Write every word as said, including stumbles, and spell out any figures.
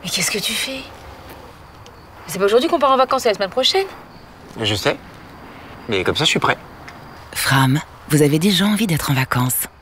Mais qu'est-ce que tu fais? C'est pas aujourd'hui qu'on part en vacances, c'est la semaine prochaine. Je sais. Mais comme ça, je suis prêt. Fram, vous avez déjà envie d'être en vacances.